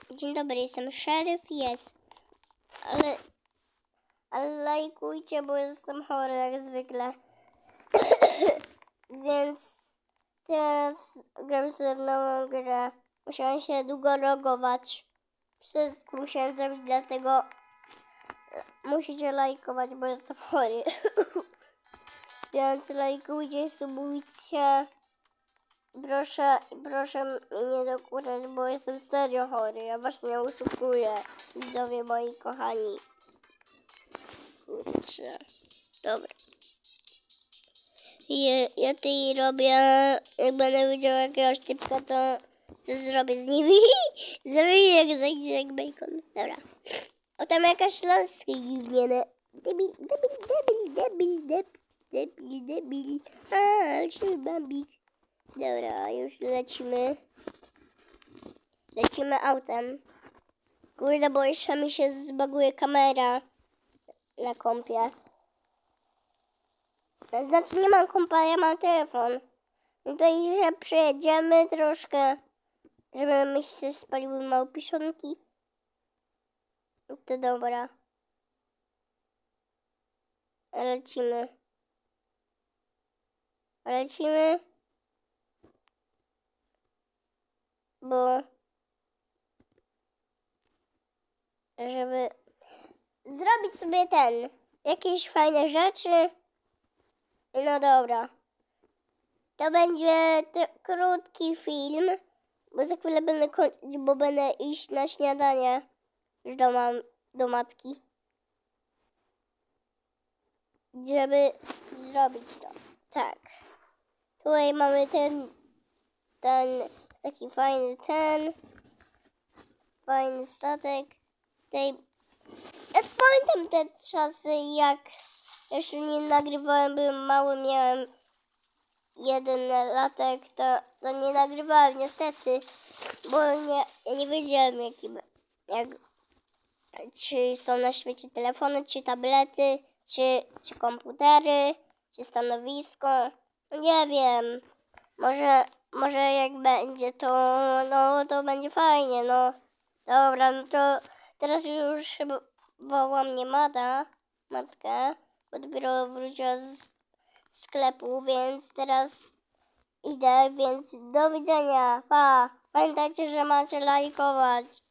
Dzień dobry, jestem szeryf, jest. Ale lajkujcie, bo jestem chory jak zwykle. Więc teraz gram sobie w nową grę. Musiałem się długo logować. Wszystko musiałem zrobić, dlatego musicie lajkować, bo jestem chory. Więc lajkujcie, subujcie. Proszę mnie nie dokuczać, bo jestem serio chory. Ja was nie oszukuję, widzowie moi kochani. Kurczę. Dobra. Ja tutaj robię, jak będę widział jakiegoś typka, to co zrobię z nimi? Zrobię jak zajdzie jak bacon. Dobra. O, tam jakaś laska gówniana. Debil. A, bambik. Dobra, już lecimy. Lecimy autem. Kurde, bo jeszcze mi się zbaguje kamera na kompie. Znaczy nie mam kompa, ja mam telefon. No to i że przejedziemy troszkę, żeby mi się spaliły małpiszonki. To dobra. Lecimy. Bo żeby zrobić sobie jakieś fajne rzeczy. No dobra. To będzie krótki film, bo za chwilę będę kończyć, bo będę iść na śniadanie już do matki. Żeby zrobić to. Tak. Tutaj mamy ten taki fajny statek. Tutaj, ja pamiętam te czasy, jak jeszcze nie nagrywałem, byłem mały, miałem 1 latek, to nie nagrywałem niestety, bo ja nie wiedziałem czy są na świecie telefony, czy tablety, czy komputery, czy stanowisko. Nie wiem. Może jak będzie to będzie fajnie, no. Dobra, no to teraz już woła mnie matka, bo dopiero wróciła z sklepu, więc teraz idę, więc do widzenia, pa. Pamiętajcie, że macie lajkować.